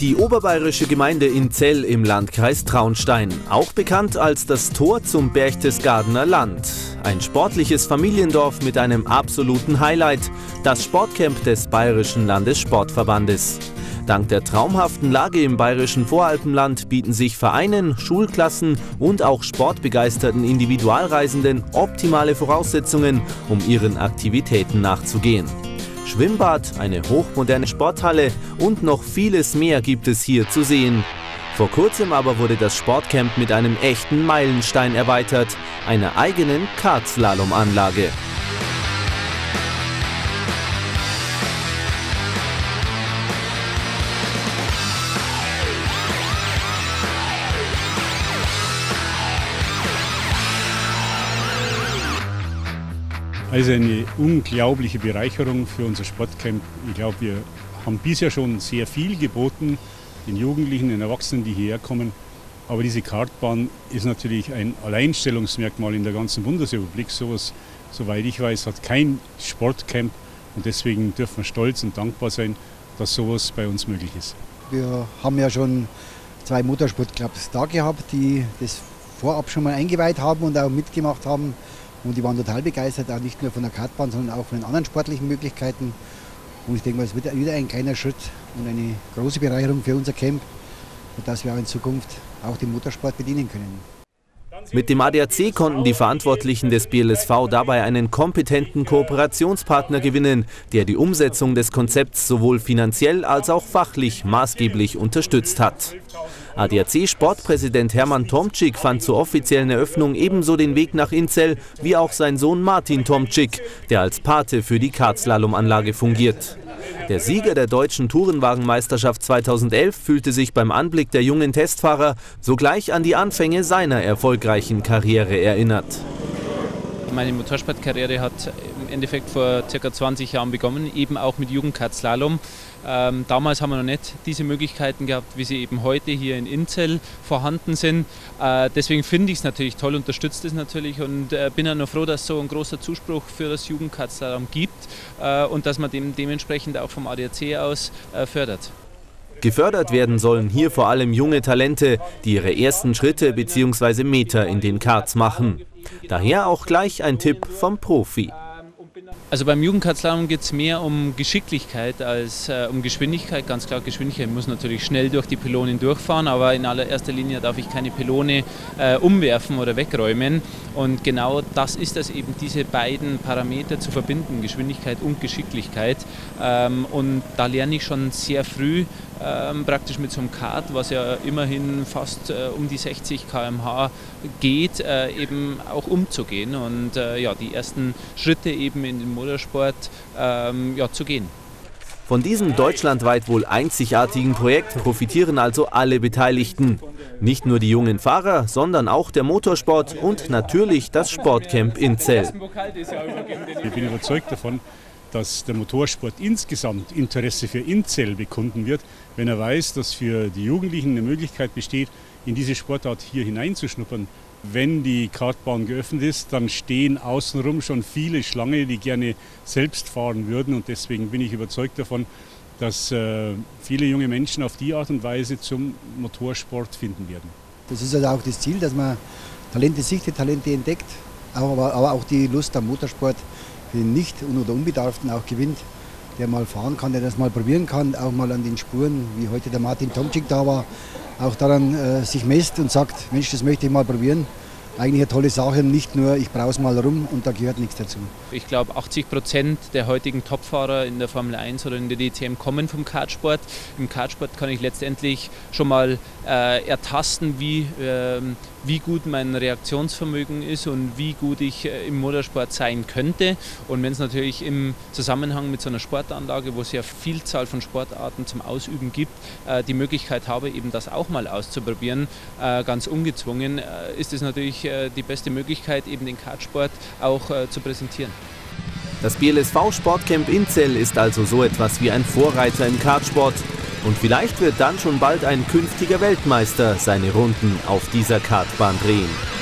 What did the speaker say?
Die oberbayerische Gemeinde Inzell im Landkreis Traunstein, auch bekannt als das Tor zum Berchtesgadener Land. Ein sportliches Familiendorf mit einem absoluten Highlight, das Sportcamp des Bayerischen Landessportverbandes. Dank der traumhaften Lage im bayerischen Voralpenland bieten sich Vereinen, Schulklassen und auch sportbegeisterten Individualreisenden optimale Voraussetzungen, um ihren Aktivitäten nachzugehen. Schwimmbad, eine hochmoderne Sporthalle und noch vieles mehr gibt es hier zu sehen. Vor kurzem aber wurde das Sportcamp mit einem echten Meilenstein erweitert, einer eigenen Kartslalomanlage. Also eine unglaubliche Bereicherung für unser Sportcamp. Ich glaube, wir haben bisher schon sehr viel geboten, den Jugendlichen, den Erwachsenen, die hierher kommen. Aber diese Kartbahn ist natürlich ein Alleinstellungsmerkmal in der ganzen Bundesrepublik. Sowas, soweit ich weiß, hat kein Sportcamp. Und deswegen dürfen wir stolz und dankbar sein, dass sowas bei uns möglich ist. Wir haben ja schon 2 Motorsportclubs da gehabt, die das vorab schon mal eingeweiht haben und auch mitgemacht haben. Und die waren total begeistert, auch nicht nur von der Kartbahn, sondern auch von den anderen sportlichen Möglichkeiten. Und ich denke mal, es wird wieder ein kleiner Schritt und eine große Bereicherung für unser Camp, sodass wir auch in Zukunft auch den Motorsport bedienen können. Mit dem ADAC konnten die Verantwortlichen des BLSV dabei einen kompetenten Kooperationspartner gewinnen, der die Umsetzung des Konzepts sowohl finanziell als auch fachlich maßgeblich unterstützt hat. ADAC-Sportpräsident Hermann Tomczyk fand zur offiziellen Eröffnung ebenso den Weg nach Inzell wie auch sein Sohn Martin Tomczyk, der als Pate für die Kartslalomanlage fungiert. Der Sieger der deutschen Tourenwagenmeisterschaft 2011 fühlte sich beim Anblick der jungen Testfahrer sogleich an die Anfänge seiner erfolgreichen Karriere erinnert. Meine Motorsportkarriere hat im Endeffekt vor ca. 20 Jahren begonnen, eben auch mit Jugendkartslalom. Damals haben wir noch nicht diese Möglichkeiten gehabt, wie sie eben heute hier in Inzell vorhanden sind. Deswegen finde ich es natürlich toll, unterstütze es natürlich und bin auch noch froh, dass es so ein großer Zuspruch für das Jugendkartslalom gibt und dass man dementsprechend auch vom ADAC aus fördert. Gefördert werden sollen hier vor allem junge Talente, die ihre ersten Schritte bzw. Meter in den Karts machen. Daher auch gleich ein Tipp vom Profi. Also beim Jugendkartslalom geht es mehr um Geschicklichkeit als um Geschwindigkeit. Ganz klar, Geschwindigkeit muss natürlich schnell durch die Pylonen durchfahren, aber in allererster Linie darf ich keine Pylone umwerfen oder wegräumen. Und genau das ist es eben, diese beiden Parameter zu verbinden, Geschwindigkeit und Geschicklichkeit. Und da lerne ich schon sehr früh, praktisch mit so einem Kart, was ja immerhin fast um die 60 km/h geht, eben auch umzugehen und ja, die ersten Schritte eben in den Motorsport zu gehen. Von diesem deutschlandweit wohl einzigartigen Projekt profitieren also alle Beteiligten. Nicht nur die jungen Fahrer, sondern auch der Motorsport und natürlich das Sportcamp Inzell. Ich bin überzeugt davon, dass der Motorsport insgesamt Interesse für Inzell bekunden wird, wenn er weiß, dass für die Jugendlichen eine Möglichkeit besteht, in diese Sportart hier hineinzuschnuppern. Wenn die Kartbahn geöffnet ist, dann stehen außenrum schon viele Schlange, die gerne selbst fahren würden. Und deswegen bin ich überzeugt davon, dass viele junge Menschen auf die Art und Weise zum Motorsport finden werden. Das ist also auch das Ziel, dass man Talente sichtet, Talente entdeckt, aber auch die Lust am Motorsport für den Nicht- oder Unbedarften auch gewinnt, der mal fahren kann, der das mal probieren kann, auch mal an den Spuren, wie heute der Martin Tomczyk da war, auch daran sich messt und sagt, Mensch, das möchte ich mal probieren. Eigentlich eine tolle Sache, nicht nur ich brauche es mal rum und da gehört nichts dazu. Ich glaube, 80% der heutigen Topfahrer in der Formel 1 oder in der DTM kommen vom Kartsport. Im Kartsport kann ich letztendlich schon mal ertasten, wie gut mein Reaktionsvermögen ist und wie gut ich im Motorsport sein könnte. Und wenn es natürlich im Zusammenhang mit so einer Sportanlage, wo es ja Vielzahl von Sportarten zum Ausüben gibt, die Möglichkeit habe, eben das auch mal auszuprobieren, ganz ungezwungen, ist es natürlich die beste Möglichkeit, eben den Kartsport auch zu präsentieren. Das BLSV Sportcamp Inzell ist also so etwas wie ein Vorreiter im Kartsport. Und vielleicht wird dann schon bald ein künftiger Weltmeister seine Runden auf dieser Kartbahn drehen.